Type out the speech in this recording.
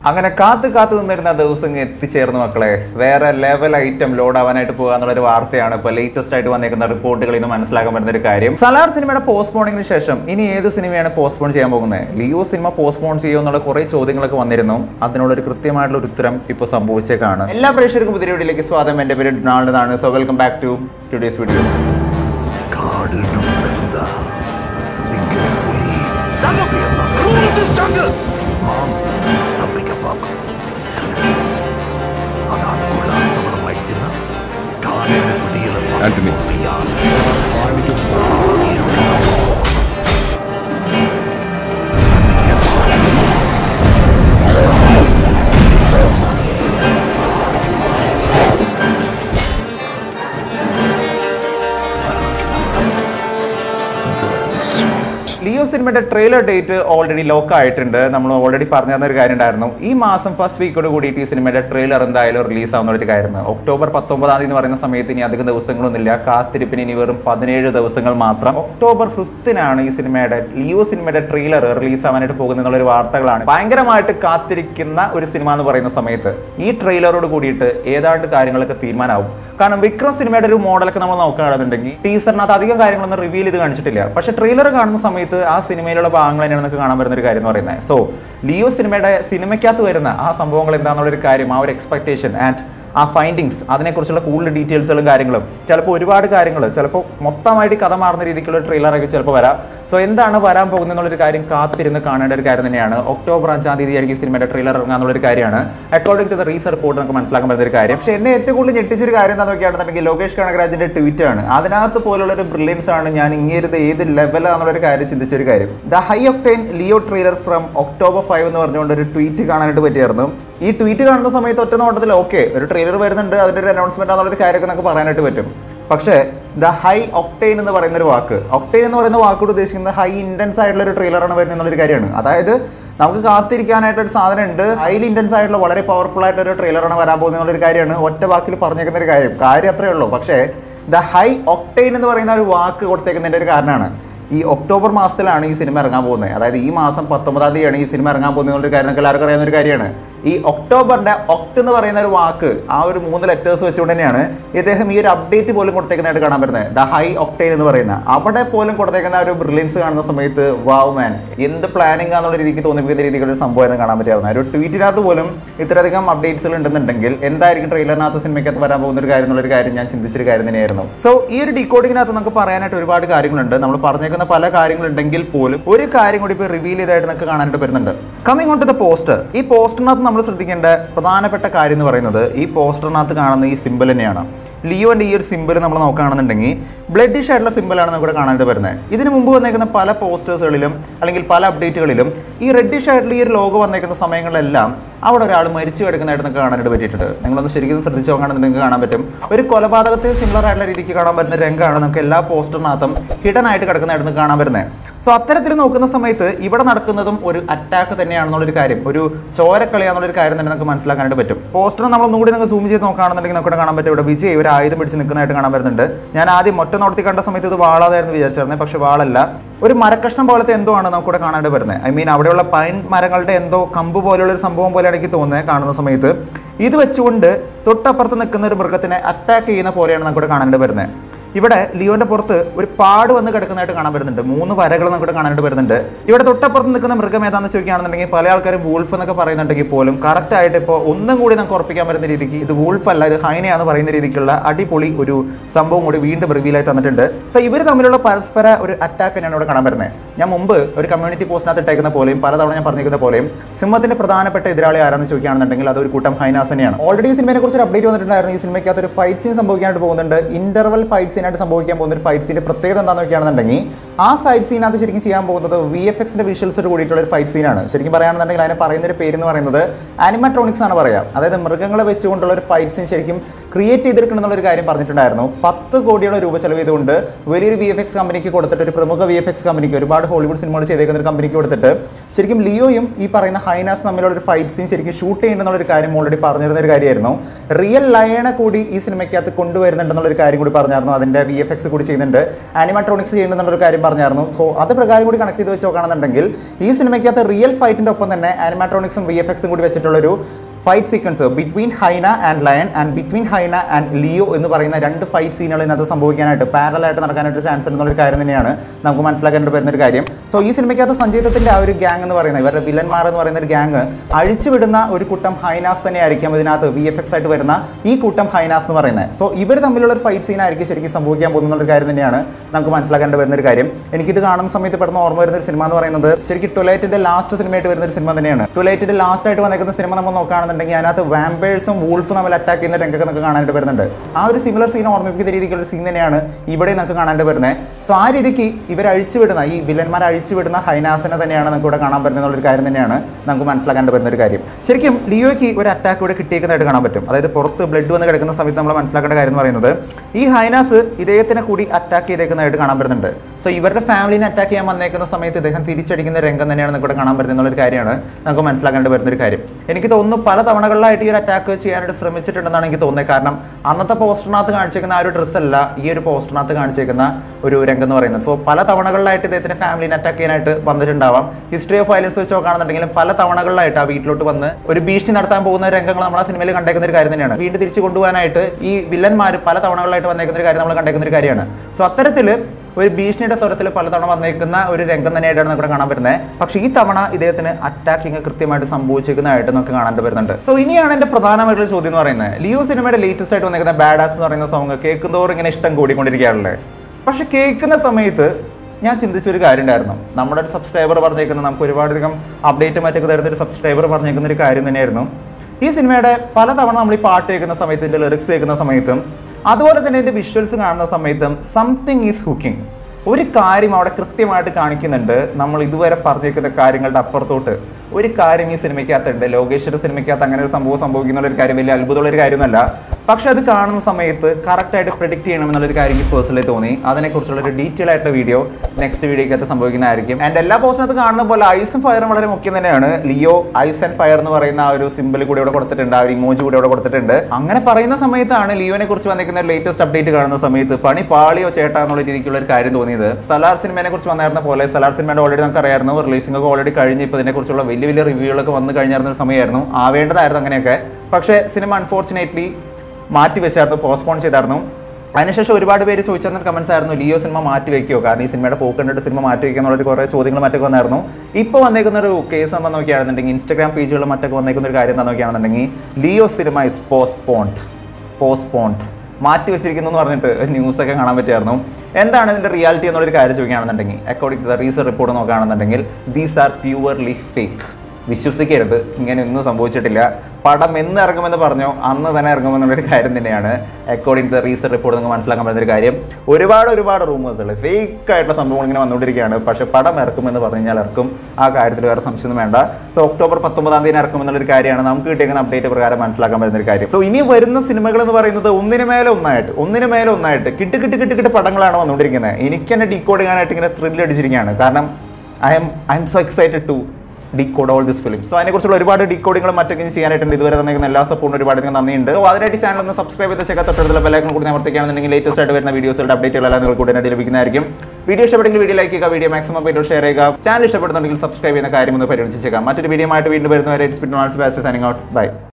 അങ്ങനെ കാത്തു നിന്നിരുന്ന ദിവസം എത്തിച്ചേർന്നു മക്കളെ. വേറെ ലെവൽ ഐറ്റം ലോഡ് ആവാനായിട്ട് പോകാന്നുള്ളൊരു വാർത്തയാണ് ഇപ്പോൾ ലേറ്റസ്റ്റ് ആയിട്ട് വന്നേക്കുന്ന റിപ്പോർട്ടുകളിൽ നിന്ന് മനസ്സിലാക്കാൻ പറ്റുന്ന ഒരു കാര്യം. സലാർ സിനിമയുടെ പോസ്റ്റ്പോണിങ്ങിന് ശേഷം ഇനി ഏത് സിനിമയാണ് പോസ്റ്റ്പോൺ ചെയ്യാൻ പോകുന്നത്? ലിയോ സിനിമ പോസ്റ്റ്പോൺ ചെയ്യുമോ എന്നുള്ള കുറെ ചോദ്യങ്ങളൊക്കെ വന്നിരുന്നു. അതിനുള്ളൊരു കൃത്യമായിട്ടുള്ള ഒരു ഉത്തരം ഇപ്പോൾ സംഭവിച്ചേക്കാണ്. എല്ലാ പ്രേക്ഷകർക്കും പുതിയ വീഡിയോയിലേക്ക് സ്വാഗതം. എൻ്റെ പേര് ഡൊണാൾഡ് ആണ്. So welcome back to today's video. Anthony. Leo സിനിമയുടെ ട്രെയിലർ ഡേറ്റ് ഓൾറെഡി ലോക്ക് ആയിട്ടുണ്ട്. നമ്മൾ ഓൾറെഡി പറഞ്ഞു തന്ന ഒരു കാര്യം ഉണ്ടായിരുന്നു. ഈ മാസം ഫസ്റ്റ് വീക്കോട് കൂടിയിട്ട് ഈ സിനിമയുടെ ട്രെയിലർ എന്തായാലും റിലീസ് ആവുന്ന ഒരു കാര്യമാണ്. ഒക്ടോബർ 19 എന്ന് പറയുന്ന സമയത്ത് ഇനി അധികം ദിവസങ്ങളൊന്നുമില്ല. കാത്തിരിപ്പിന് ഇനി വെറും 17 ദിവസങ്ങൾ മാത്രം. ഒക്ടോബർ 5 ഈ സിനിമയുടെ ലിയോ സിനിമയുടെ ട്രെയിലർ റിലീസ് ആവാനായിട്ട് പോകുന്ന എന്നുള്ളൊരു വാർത്തകളാണ്. ഭയങ്കരമായിട്ട് കാത്തിരിക്കുന്ന ഒരു സിനിമ എന്ന് പറയുന്ന സമയത്ത് ഈ ട്രെയിലറോട് കൂടിയിട്ട് ഏതാണ്ട് കാര്യങ്ങളൊക്കെ തീരുമാനമാവും. കാരണം വിക്രം സിനിമയുടെ ഒരു മോഡലൊക്കെ നമ്മൾ നോക്കുകയാണെന്നുണ്ടെങ്കിൽ ടീസറിനകത്ത് അധികം കാര്യങ്ങളൊന്നും റിവീൽ ചെയ്ത് കാണിച്ചിട്ടില്ല. പക്ഷെ ട്രെയിലർ കാണുന്ന സമയത്ത് ആ സിനിമയിലുള്ള ഭാഗങ്ങൾ തന്നെയാണ് നമുക്ക് കാണാൻ വരുന്ന ഒരു കാര്യം എന്ന് പറയുന്നത്. സോ ലിയോ സിനിമയുടെ സിനിമയ്ക്കകത്ത് വരുന്ന ആ സംഭവങ്ങൾ എന്താണെന്നുള്ളൊരു കാര്യം, ആ ഒരു എക്സ്പെക്ടേഷൻ ആൻഡ് ആ ഫൈൻഡിങ്സ്, അതിനെക്കുറിച്ചുള്ള കൂടുതൽ ഡീറ്റെയിൽസുകളും കാര്യങ്ങളും, ചിലപ്പോൾ ഒരുപാട് കാര്യങ്ങൾ, ചിലപ്പോൾ മൊത്തമായിട്ട് കഥ മാറുന്ന രീതിക്കുള്ള ട്രെയിലറൊക്കെ ചിലപ്പോൾ വരാം. സോ എന്താണ് വരാൻ പോകുന്നത് എന്നുള്ളൊരു കാര്യം കാത്തിരുന്ന് കാണേണ്ട ഒരു കാര്യം തന്നെയാണ്. ഒക്ടോബർ 5 ആയിരിക്കും സിനിമയുടെ ട്രെയിലർ ഇറങ്ങാന്നുള്ളൊരു കാര്യമാണ് according to the research report നമുക്ക് മനസ്സിലാക്കാൻ പറ്റുന്ന ഒരു കാര്യം. പക്ഷേ എന്നെ ഏറ്റവും കൂടുതൽ ഞെട്ടിച്ചൊരു കാര്യം എന്താണെന്ന് നോക്കുകയാണെന്നുണ്ടെങ്കിൽ ലോകേഷ് കനകരാജിന്റെ ട്വീറ്റ് ആണ്. അതിനകത്ത് പോലുള്ള ഒരു ബ്രില്യൻസ് ആണ് ഞാൻ ഇങ്ങേരുത് ഏത് ലെവലാണെന്നുള്ളൊരു കാര്യം ചിന്തിച്ചൊരു കാര്യം. The high octane Leo trailer from October 5 എന്ന് പറഞ്ഞുകൊണ്ട് ഒരു ട്വീറ്റ് കാണാനായിട്ട് പറ്റിയായിരുന്നു. ഈ ട്വീറ്റ് കാണുന്ന സമയത്ത് ഒറ്റ നോട്ടത്തിൽ ഓക്കെ ഒരു ട്രെയിലർ വരുന്നുണ്ട്, അതിൻ്റെ ഒരു അനൗൺസ്മെന്റ് ആണെന്നുള്ളൊരു കാര്യമൊക്കെ നമുക്ക് പറയാനായിട്ട് പറ്റും. പക്ഷേ ദ ഹൈ ഒക്ടൈൻ എന്ന് പറയുന്ന ഒരു വാക്ക്, ഒക്ടൈൻ എന്ന് പറയുന്ന വാക്കോട് ഉദ്ദേശിക്കുന്നത് ഹൈ ഇൻറ്റൻസ് ആയിട്ടുള്ള ഒരു ട്രെയിലറാണ് വരുന്നത് എന്നുള്ളൊരു കാര്യമാണ്. അതായത് നമുക്ക് കാത്തിരിക്കാനായിട്ടൊരു സാധനം ഉണ്ട്, ഹൈലി ഇൻറ്റൻസ് ആയിട്ടുള്ള വളരെ പവർഫുൾ ആയിട്ടൊരു ട്രെയിലറാണ് വരാൻ പോകുന്നത് എന്നുള്ളൊരു കാര്യമാണ് ഒറ്റ വാക്കിൽ പറഞ്ഞേക്കുന്ന ഒരു കാര്യം അത്രയേ ഉള്ളൂ. പക്ഷേ ദ ഹൈ ഒക്ടൈൻ എന്ന് പറയുന്ന ഒരു വാക്ക് കൊടുത്തേക്കുന്നതിൻ്റെ ഒരു കാരണമാണ് ഈ ഒക്ടോബർ മാസത്തിലാണ് ഈ സിനിമ ഇറങ്ങാൻ പോകുന്നത്. അതായത് ഈ മാസം 19 ഈ സിനിമ ഇറങ്ങാൻ പോകുന്നത് എന്നുള്ളൊരു കാര്യം എല്ലാവർക്കും അറിയാവുന്ന ഒരു കാര്യമാണ്. ഈ ഒക്ടോബറിൻ്റെ ഒക്ട് എന്ന് പറയുന്ന ഒരു വാക്ക്, ആ ഒരു 3 ലെറ്റേഴ്സ് വെച്ചുകൊണ്ട് തന്നെയാണ് ഇദ്ദേഹം ഈ ഒരു അപ്ഡേറ്റ് പോലും കൊടുത്തേക്കുന്നതായിട്ട് കാണാൻ പറ്റുന്നത്. ദ ഹൈ ഒക്ടൈൻ എന്ന് പറയുന്ന അവിടെ പോലും കൊടുത്തേക്കുന്ന ഒരു ബ്രില്യൻസ് കാണുന്ന സമയത്ത് വാവ് മാൻ, എന്ത് പ്ലാനിങ് ആണെന്നുള്ള രീതിക്ക് തോന്നിപ്പിക്കുന്ന രീതിയിലുള്ള സംഭവം കാണാൻ പറ്റാവുന്ന ഒരു ട്വീറ്റിനകത്ത് പോലും ഇത്രയധികം അപ്ഡേറ്റ്സുകൾ ഉണ്ടെന്നുണ്ടെങ്കിൽ എന്തായിരിക്കും ട്രെയിലറിനകത്ത് സിനിമയ്ക്കകത്ത് വരാൻ പോകുന്ന ഒരു കാര്യം എന്നുള്ളൊരു കാര്യം ഞാൻ ചിന്തിച്ചൊരു കാര്യം തന്നെയായിരുന്നു. സോ ഈ ഒരു ഡീകോഡിങ്ങിനകത്ത് നമുക്ക് പറയാനായിട്ട് ഒരുപാട് കാര്യങ്ങളുണ്ട്. നമ്മൾ പറഞ്ഞേക്കുന്ന പല കാര്യങ്ങളുണ്ടെങ്കിൽ പോലും ഒരു കാര്യം കൂടി ഇപ്പോൾ റിവീൽ ചെയ്തായിട്ട് നമുക്ക് കാണാനായിട്ട് വരുന്നുണ്ട്. Coming on to the poster. ഈ പോസ്റ്ററിനകത്ത് നമ്മൾ ശ്രദ്ധിക്കേണ്ട പ്രധാനപ്പെട്ട കാര്യം എന്ന് പറയുന്നത് ഈ പോസ്റ്ററിനകത്ത് കാണുന്ന ഈ സിമ്പിൾ തന്നെയാണ്. ലിയോന്റെ ഈ ഒരു സിമ്പിൾ നമ്മൾ നോക്കുകയാണെന്നുണ്ടെങ്കിൽ ബ്ലഡിഷ് ആയിട്ടുള്ള സിമ്പിളാണ് നമുക്ക് കാണാനായിട്ട് വരുന്നത്. ഇതിന് മുമ്പ് വന്നേക്കുന്ന പല പോസ്റ്റേഴ്സുകളിലും അല്ലെങ്കിൽ പല അപ്ഡേറ്റുകളിലും ഈ റെഡിഷ് ആയിട്ടുള്ള ഈ ഒരു ലോഗോ വന്നേക്കുന്ന സമയങ്ങളിലെല്ലാം അവിടെ ഒരാൾ മരിച്ചു കിടക്കുന്നതായിട്ട് നമുക്ക് കാണാനായിട്ട് പറ്റിയിട്ടുണ്ട്. നിങ്ങളൊന്ന് ശരിക്കും ശ്രദ്ധിച്ച് നോക്കുകയാണെന്ന് നിങ്ങൾക്ക് കാണാൻ പറ്റും. ഒരു കൊലപാതകത്തിൽ സിമിലർ ആയിട്ടുള്ള രീതിക്ക് കാണാൻ പറ്റുന്ന രംഗമാണ് നമുക്ക് എല്ലാ പോസ്റ്ററിനകത്തും ഹിഡൻ ആയിട്ട് കിടക്കുന്നതായിട്ട് നമുക്ക് കാണാൻ വരുന്നത്. സോ അത്തരത്തിൽ നോക്കുന്ന സമയത്ത് ഇവിടെ നടക്കുന്നതും ഒരു അറ്റാക്ക് തന്നെയാണെന്നുള്ളൊരു കാര്യം, ഒരു ചോരക്കളിയാണെന്നുള്ളൊരു കാര്യം തന്നെ നമുക്ക് മനസ്സിലാക്കാനായിട്ട് പറ്റും. പോസ്റ്റർ നമ്മൾ ഒന്നുകൂടി നിങ്ങൾക്ക് സൂം ചെയ്ത് നോക്കുകയാണെന്നുണ്ടെങ്കിൽ നമുക്ക് കാണാൻ പറ്റും ഇവിടെ വിജയ് ഒരു ആയുധം പിടിച്ച് നിൽക്കുന്നതായിട്ട് കാണാൻ വരുന്നുണ്ട്. ഞാൻ ആദ്യം ഒറ്റ നോട്ടത്തിൽ കണ്ട സമയത്ത് ഇത് വാളാതായിരുന്നു വിചാരിച്ചിരുന്നത്, പക്ഷെ വാളല്ല, ഒരു മരക്കഷ്ണം പോലത്തെ എന്തോ ആണ് നമുക്കിവിടെ കാണാനായിട്ട് വരുന്നത്. ഐ മീൻ അവിടെയുള്ള പൈൻ മരങ്ങളുടെ എന്തോ കമ്പ് പോലെയുള്ള ഒരു സംഭവം പോലെയാണ് എനിക്ക് തോന്നുന്നത് കാണുന്ന സമയത്ത്. ഇത് വെച്ചുകൊണ്ട് തൊട്ടപ്പുറത്ത് നിൽക്കുന്ന ഒരു മൃഗത്തിനെ അറ്റാക്ക് ചെയ്യുന്ന പോലെയാണ് നമുക്കിവിടെ കാണാനായിട്ട് വരുന്നത്. ഇവിടെ ലിയോന്റെ പുറത്ത് ഒരു പാട് വന്ന് കിടക്കുന്നതായിട്ട് കാണാൻ വരുന്നുണ്ട്. 3 വരകൾ നമുക്ക് കാണാനായിട്ട് വരുന്നുണ്ട്. ഇവിടെ തൊട്ടപ്പുറത്ത് നിൽക്കുന്ന മൃഗം ഏതാണെന്ന് ചോദിക്കുകയാണെന്നുണ്ടെങ്കിൽ പല ആൾക്കാരും വൂൾഫ് എന്നൊക്കെ പറയുന്നുണ്ടെങ്കിൽ പോലും കറക്റ്റ് ആയിട്ട് ഇപ്പോൾ ഒന്നും കൂടി നമുക്ക് ഉറപ്പിക്കാൻ പറ്റുന്ന രീതിക്ക് ഇത് വൂൾഫ് അല്ല, ഇത് ഹൈനയാന്ന് പറയുന്ന രീതിക്കുള്ള അടിപൊളി ഒരു സംഭവം കൂടി വീണ്ടും റിവീലായി തന്നിട്ടുണ്ട്. സോ ഇവർ തമ്മിലുള്ള പരസ്പര ഒരു അറ്റാക്ക് തന്നെയാണ് ഇവിടെ കാണാൻ വരുന്നത്. ഞാൻ മുമ്പ് ഒരു കമ്മ്യൂണിറ്റി പോസ്റ്റിനകത്ത് ഇട്ടേക്കുന്ന പോലെയും പലതവണ ഞാൻ പറഞ്ഞിരിക്കുന്ന പോലെയും സിംഹത്തിന്റെ പ്രധാനപ്പെട്ട എതിരാളി ആരാണെന്ന് ചോദിക്കുകയാണെന്നുണ്ടെങ്കിൽ അത് ഒരു കൂട്ടം ഹൈനാസ് തന്നെയാണ്. ഓൾറെഡി ഈ സിനിമയെ കുറിച്ച് ഒരു അപ്ഡേറ്റ് വന്നിട്ടുണ്ടായിരുന്നു. ഈ സിനിമയ്ക്കകത്ത് ഒരു ഫൈറ്റ് സീൻ സംഭവിക്കാനായിട്ട് പോകുന്നുണ്ട്. ഇന്റർവൽ ഫൈറ്റ് സീനായിട്ട് സംഭവിക്കാൻ പോകുന്ന ഒരു ഫൈറ്റ് സീൻ്റെ പ്രത്യേകത എന്താണെന്ന് നോക്കുകയാണെന്നുണ്ടെങ്കിൽ ആ ഫൈറ്റ് സീനകത്ത് ശരിക്കും ചെയ്യാൻ പോകുന്നത് VFXന്റെ വിഷ്വൽസോട് കൂടിയിട്ടുള്ള ഒരു ഫൈറ്റ് സീനാണ്. ശരിക്കും പറയുകയാണെന്നുണ്ടെങ്കിൽ അതിനെ പറയുന്ന ഒരു പേര് എന്ന് പറയുന്നത് ആനിമാട്രോണിക്സ് ആണ് പറയാം. അതായത് മൃഗങ്ങളെ വെച്ചുകൊണ്ടുള്ള ഒരു ഫൈറ്റ് സീൻ ശരിക്കും ക്രിയേറ്റ് ചെയ്തെടുക്കണമെന്നുള്ള ഒരു കാര്യം പറഞ്ഞിട്ടുണ്ടായിരുന്നു. 10 കോടിയുടെ രൂപ ചെലവ് ചെയ്തുകൊണ്ട് വലിയൊരു VFX കമ്പനിക്ക് കൊടുത്തിട്ട്, ഒരു പ്രമുഖ VFX കമ്പനിക്ക്, ഒരുപാട് ഹോളിവുഡ് സിനിമകൾ ചെയ്തേക്കുന്ന ഒരു കമ്പനിക്ക് കൊടുത്തിട്ട് ശരിക്കും ലിയോയും ഈ പറയുന്ന ഹൈനാസ് തമ്മിലുള്ള ഒരു ഫൈറ്റ് സീൻ ശരിക്കും ഷൂട്ട് ചെയ്യണമെന്നുള്ളൊരു കാര്യം ഓൾറെഡി പറഞ്ഞിരുന്ന ഒരു കാര്യമായിരുന്നു. റിയൽ ലയണെ കൂടി ഈ സിനിമയ്ക്കകത്ത് കൊണ്ടുവരുന്നുണ്ടെന്നുള്ളൊരു കാര്യം കൂടി പറഞ്ഞായിരുന്നു. അതിൻ്റെ VFX കൂടി ചെയ്യുന്നുണ്ട്, ആനിമാട്രോണിക്സ് ചെയ്യുന്നുണ്ടെന്നൊരു കാര്യം പറഞ്ഞായിരുന്നു. സോ അത് പ്രകാരം കൂടി കണക്ട് ചെയ്ത് വെച്ച് നോക്കുകയാണെന്നുണ്ടെങ്കിൽ ഈ സിനിമയ്ക്കകത്ത് റിയൽ ഫൈറ്റിൻ്റെ ഒപ്പം തന്നെ ആനിമാട്രോണിക്സും VFX കൂടി വെച്ചിട്ടുള്ളൊരു fight sequence between hyena and lion and between hyena and Leo എന്ന് പറയുന്ന 2 ഫൈറ്റ് സീനുകൾ ഇതിനകത്ത് സംഭവിക്കാനായിട്ട് പാരലായിട്ട് നടക്കാനായിട്ട് ചാൻസ് ഉണ്ടെന്നുള്ളൊരു കാര്യം തന്നെയാണ് നമുക്ക് മനസ്സിലാക്കേണ്ടി വരുന്നൊരു കാര്യം. സോ ഈ സിനിമയ്ക്കകത്ത് സഞ്ജയ് ദത്തിന്റെ ആ ഒരു ഗ്യാങ് എന്ന് പറയുന്നത്, ഇവരുടെ വില്ലന്മാർ എന്ന് പറയുന്ന ഒരു ഗ്യാങ് അഴിച്ചുവിടുന്ന ഒരു കൂട്ടം ഹൈനാസ് തന്നെയായിരിക്കും ഇതിനകത്ത് VFX ആയിട്ട് വരുന്ന ഈ കൂട്ടം ഹൈനാസ് എന്ന് പറയുന്നത്. സോ ഇവർ തമ്മിലുള്ള ഒരു ഫൈറ്റ് സീനായിരിക്കും ശരിക്കും സംഭവിക്കാൻ പോകുന്നൊരു കാര്യം തന്നെയാണ് നമുക്ക് മനസ്സിലാക്കേണ്ടി വരുന്നൊരു കാര്യം. എനിക്കിത് കാണുന്ന സമയത്ത് പെട്ടെന്ന് ഓർമ്മ വരുന്ന ഒരു സിനിമ എന്ന് പറയുന്നത് ശരിക്കും ട്വൈലൈറ്റിന്റെ ലാസ്റ്റ് സിനിമയായിട്ട് വരുന്ന ഒരു സിനിമ തന്നെയാണ്. ട്വൈലൈറ്റിന്റെ ലാസ്റ്റ് ആയിട്ട് വന്നിരിക്കുന്ന സിനിമ നമ്മൾ നോക്കുകയാണെന്നുണ്ടെങ്കിൽ അതിനകത്ത് വാമ്പേഴ്സും വൂൾഫും തമ്മിൽ അറ്റാക്ക് ചെയ്യുന്ന രംഗമൊക്കെ നമുക്ക് കാണാനായിട്ട് വരുന്നുണ്ട്. ആ ഒരു സിമിലർ സീൻ ഓർമ്മിപ്പിക്കുന്ന രീതിയിലുള്ള സീൻ തന്നെയാണ് ഇവിടെ നമുക്ക് കാണാനായിട്ട് വരുന്നത്. സോ ആ രീതിക്ക് ഇവർ അഴിച്ചുവിടുന്ന ഈ വില്ലന്മാരെ അഴിച്ചുവിടുന്ന ഹൈനാസിനെ തന്നെയാണ് നമുക്ക് ഇവിടെ കാണാൻ പറ്റുന്ന ഒരു കാര്യം തന്നെയാണ് നമുക്ക് മനസ്സിലാക്കാൻ പറ്റുന്ന ഒരു കാര്യം. ശരിക്കും ലിയോയ്ക്ക് ഒരു അറ്റാക്ക് ഇവിടെ കിട്ടിയേക്കുന്നതായിട്ട് കാണാൻ പറ്റും. അതായത് പുറത്ത് ബ്ലഡ് വന്ന് കിടക്കുന്ന സമയത്ത് നമ്മൾ മനസ്സിലാക്കേണ്ട കാര്യം എന്ന് പറയുന്നത് ഈ ഹൈനാസ് ഇദ്ദേഹത്തിനെ കൂടി അറ്റാക്ക് ചെയ്തേക്കുന്നതായിട്ട് കാണാൻ പറ്റുന്നുണ്ട്. സോ ഇവരുടെ ഫാമിലിനെ അറ്റാക്ക് ചെയ്യാൻ വന്നേക്കുന്ന സമയത്ത് ഇദ്ദേഹം തിരിച്ചടിക്കുന്ന രംഗം തന്നെയാണ് നമുക്ക് ഇവിടെ കാണാൻ പറ്റുന്ന ഒരു കാര്യമാണ് നമുക്ക് മനസ്സിലാക്കേണ്ടി വരുന്ന ഒരു കാര്യം. എനിക്ക് തോന്നുന്നു പല തവണകളിലായിട്ട് ഈ ഒരു അറ്റാക്ക് ചെയ്യാനായിട്ട് ശ്രമിച്ചിട്ടുണ്ടെന്നാണ് എനിക്ക് തോന്നുന്നത്. കാരണം അന്നത്തെ പോസ്റ്ററിനകത്ത് കാണിച്ചേക്കുന്ന ആ ഒരു ഡ്രസ്സല്ല ഈ ഒരു പോസ്റ്ററിനകത്ത് കാണിച്ചേക്കുന്ന ഒരു രംഗം എന്ന് പറയുന്നത്. സോ പല തവണകളിലായിട്ട് ഇദ്ദേഹത്തിന്റെ ഫാമിലിനെ അറ്റാക്ക് ചെയ്യാനായിട്ട് വന്നിട്ടുണ്ടാവാം. ഹിസ്റ്ററി ഓഫ് വയലൻസ് വെച്ച് നോക്കുകയാണെന്നുണ്ടെങ്കിലും പല തവണകളിലായിട്ട് ആ വീട്ടിലോട്ട് വന്ന് ഒരു ഭീഷണി നടത്താൻ പോകുന്ന രംഗങ്ങൾ നമ്മൾ ആ സിനിമയിൽ കണ്ടേക്കുന്ന ഒരു കാര്യം തന്നെയാണ്. വീണ്ടും തിരിച്ചു കൊണ്ടുപോകാനായിട്ട് ഈ വില്ലന്മാർ പല തവണകളിലായിട്ട് വന്നേക്കുന്ന ഒരു കാര്യം നമ്മൾ കണ്ടേക്കുന്ന ഒരു കാര്യമാണ്. സോ അത്തരത്തിൽ ഒരു ഭീഷണിയുടെ സ്വരത്തിൽ പലതവണ വന്നേക്കുന്ന ഒരു രംഗം തന്നെയായിട്ടാണ് നമുക്ക് കാണാൻ പറ്റുന്നത്. പക്ഷേ ഈ തവണ ഇദ്ദേഹത്തിന് അറ്റാക്കിങ് കൃത്യമായിട്ട് സംഭവിച്ചിരിക്കുന്നതായിട്ട് നമുക്ക് കാണാൻ വരുന്നുണ്ട്. സോ ഇനിയാണ് എൻ്റെ പ്രധാനമായിട്ടുള്ള ചോദ്യം എന്ന് പറയുന്നത്, ലിയോ സിനിമയുടെ ലേറ്റസ്റ്റ് ആയിട്ട് വന്നിരിക്കുന്ന ബാഡാസ് എന്ന് പറയുന്ന സോങ് കേൾക്കുന്നതോറും ഇങ്ങനെ ഇഷ്ടം കൂടിക്കൊണ്ടിരിക്കുകയാണല്ലേ. പക്ഷെ കേൾക്കുന്ന സമയത്ത് ഞാൻ ചിന്തിച്ചൊരു കാര്യം ഉണ്ടായിരുന്നു. നമ്മുടെ ഒരു സബ്സ്ക്രൈബർ പറഞ്ഞേക്കുന്നത്, നമുക്ക് ഒരുപാടധികം അപ്ഡേറ്റ് മറ്റൊക്കെ തരുന്ന ഒരു സബ്സ്ക്രൈബർ പറഞ്ഞേക്കുന്ന ഒരു കാര്യം തന്നെയായിരുന്നു, ഈ സിനിമയുടെ പലതവണ നമ്മൾ ഈ പാട്ട് കേൾക്കുന്ന സമയത്ത്, ഇതിൻ്റെ ലിറിക്സ് കേൾക്കുന്ന സമയത്തും അതുപോലെ തന്നെ ഇതിൻ്റെ വിഷ്വൽസ് കാണുന്ന സമയത്തും സംതിങ് ഈസ് ഹുക്കിംഗ്. ഒരു കാര്യം അവിടെ കൃത്യമായിട്ട് കാണിക്കുന്നുണ്ട്. നമ്മൾ ഇതുവരെ പറഞ്ഞേക്കുന്ന കാര്യങ്ങളുടെ അപ്പുറത്തോട്ട് ഒരു കാര്യം ഈ സിനിമയ്ക്കകത്തുണ്ട്. ലോകേശ്വര സിനിമയ്ക്കകത്ത് അങ്ങനെ ഒരു സംഭവം സംഭവിക്കുന്ന ഒരു കാര്യം വലിയ അത്ഭുതമുള്ളൊരു കാര്യമൊന്നുമല്ല. പക്ഷെ അത് കാണുന്ന സമയത്ത് കറക്റ്റായിട്ട് പ്രെഡിക്റ്റ് ചെയ്യണമെന്നുള്ളൊരു കാര്യം എനിക്ക് പേഴ്സണലി തോന്നി. അതിനെക്കുറിച്ചുള്ളൊരു ഡീറ്റെയിൽ ആയിട്ടുള്ള വീഡിയോ നെക്സ്റ്റ് വീഡിയോക്കകത്ത് സംഭവിക്കുന്നതായിരിക്കും. ആൻഡ് എല്ലാ പോസ്റ്റിനകത്ത് കാണുന്ന പോലെ ഐസും ഫയറും വളരെ മുഖ്യം തന്നെയാണ്. ലിയോ ഐസ് ആൻഡ് ഫയർ എന്ന് പറയുന്ന ആ ഒരു സിമ്പിൾ കൂടി ഇവിടെ കൊടുത്തിട്ടുണ്ട്, ആ ഒരു ഇമോജി കൂടി ഇവിടെ കൊടുത്തിട്ടുണ്ട്. അങ്ങനെ പറയുന്ന സമയത്താണ് ലിയോനെ കുറിച്ച് വന്നിരിക്കുന്ന ലേറ്റസ്റ്റ് അപ്ഡേറ്റ് കാണുന്ന സമയത്ത് പണി പാളിയോ ചേട്ടാ എന്നുള്ള രീതിക്കുള്ള ഒരു കാര്യം തോന്നിയത്. സലാർ സിനിമയെ കുറിച്ച് വന്നായിരുന്ന പോലെ സലാർ സിനിമയുടെ ഓൾറെഡി നമുക്ക് അറിയായിരുന്നു, റിലീസിംഗ് ഒക്കെ ഓൾറെഡി കഴിഞ്ഞ് ഇപ്പോൾ ഇതിനെക്കുറിച്ചുള്ള വലിയ വലിയ റിവ്യൂകളൊക്കെ വന്നു കഴിഞ്ഞിരുന്ന ഒരു സമയമായിരുന്നു. ആവേണ്ടതായിരുന്നു അങ്ങനെയൊക്കെ. പക്ഷേ സിനിമ അൺഫോർച്ചുനേറ്റ്ലി മാറ്റി വെച്ചായിരുന്നു, പോസ്റ്റ്പോൺ ചെയ്തായിരുന്നു. അതിനുശേഷം ഒരുപാട് പേര് ചോദിച്ചിരുന്ന കമൻസ് ആയിരുന്നു, ലിയോ സിനിമ മാറ്റി വയ്ക്കുമോ, കാരണം ഈ സിനിമയുടെ പോക്ക് കണ്ടിട്ട് സിനിമ മാറ്റി വയ്ക്കുക എന്നുള്ളൊരു കുറേ ചോദ്യങ്ങൾ മറ്റൊക്കെ വന്നായിരുന്നു. ഇപ്പോൾ വന്നേക്കുന്ന ഒരു കേസ് എന്താ നോക്കുകയാണെന്നുണ്ടെങ്കിൽ, ഇൻസ്റ്റാഗ്രാം പേജുകൾ മറ്റൊക്കെ വന്നേക്കുന്ന ഒരു കാര്യം എന്താ നോക്കുകയാണെന്നുണ്ടെങ്കിൽ, ലിയോ സിനിമ ഇസ് പോസ്റ്റ്പോൺഡ് മാറ്റി വെച്ചിരിക്കുന്നു എന്ന് പറഞ്ഞിട്ട് ന്യൂസൊക്കെ കാണാൻ പറ്റിയായിരുന്നു. എന്താണ് ഇതിൻ്റെ റിയാലിറ്റി എന്നുള്ളൊരു കാര്യം ചോദിക്കുകയാണെന്നുണ്ടെങ്കിൽ, according to the research report നോക്കുകയാണെന്നുണ്ടെങ്കിൽ, ദീസ് ആർ പ്യുവർലി ഫേക്ക്. വിശ്വസിക്കരുത്, ഇങ്ങനെയൊന്നും സംഭവിച്ചിട്ടില്ല. പടം എന്ന് ഇറങ്ങുമെന്ന് പറഞ്ഞോ അന്ന് തന്നെ ഇറങ്ങുമെന്നുള്ളൊരു കാര്യം തന്നെയാണ് according to the research report നിങ്ങൾക്ക് മനസ്സിലാക്കാൻ പറ്റുന്നൊരു കാര്യം. ഒരുപാട് റൂമേഴ്സുകൾ, ഫേക്ക് ആയിട്ടുള്ള സംഭവങ്ങൾ ഇങ്ങനെ വന്നുകൊണ്ടിരിക്കുകയാണ്. പക്ഷേ പടം ഇറക്കുമെന്ന് പറഞ്ഞു കഴിഞ്ഞാൽ ഇറക്കും, ആ കാര്യത്തിൽ വേറെ സംശയമൊന്നും വേണ്ട. സോ ഒക്ടോബർ 19 ഇറക്കുമെന്നുള്ളൊരു കാര്യമാണ് നമുക്ക് കിട്ടിയിരിക്കുന്ന അപ്ഡേറ്റ് പ്രകാരം മനസ്സിലാക്കാൻ പറ്റുന്നൊരു കാര്യം. സോ ഇനി വരുന്ന സിനിമകൾ എന്ന് പറയുന്നത് ഒന്നിനു മേലെ ഒന്നായിട്ട് കിട്ട് പടങ്ങളാണ് വന്നുകൊണ്ടിരിക്കുന്നത്. എനിക്ക് തന്നെ ഡീകോഡ് ചെയ്യാനായിട്ട് ഇങ്ങനെ ത്രില്ല് അടിച്ചിരിക്കുകയാണ്. കാരണം I'm so excited to decode all this film. So അതിനെക്കുറിച്ചുള്ള ഒരുപാട് ഡീകോഡിങ്ങളും മറ്റൊക്കെ ചെയ്യാനായിട്ടുണ്ട്. ഇതുവരെ തന്നിരിക്കുന്ന എല്ലാ സപ്പോർട്ടും ഒരുപാട് നന്ദിയുണ്ട്. സോ അതിനായിട്ട് ചാനൽ ഒന്ന് സബ്സ്ക്രൈബ് ചെയ്ത് ചെക്ക് തൊട്ടടുത്തുള്ള ബെല്ലൈക്കൺ കൂടി അമർത്തിക്കുകയാണെന്നുണ്ടെങ്കിൽ ലേറ്റസ്റ്റ് ആയിട്ട് വരുന്ന വീഡിയോസുകളുടെ അപ്ഡേറ്റുകളെല്ലാം നിങ്ങൾക്ക് ഉടനടി ലഭിക്കുന്നതായിരിക്കും. വീഡിയോ ഇഷ്ടപ്പെട്ടെങ്കിൽ വീഡിയോ ലൈക്ക് ചെയ്യുക, വീഡിയോ മാക്സിമം പേര് ഷെയർ ചെയ്യുക. ചാനൽ ഇഷ്ടപ്പെടുന്നുണ്ടെങ്കിൽ സബ്സ്ക്രൈബ് ചെയ്യുന്ന കാര്യം ഒന്ന് പരിഗണിച്ചേക്കാം. മറ്റൊരു വീഡിയോ ആയിട്ട് വീണ്ടും വരുന്നവരെ it's been Donald Sebastian signing out. By.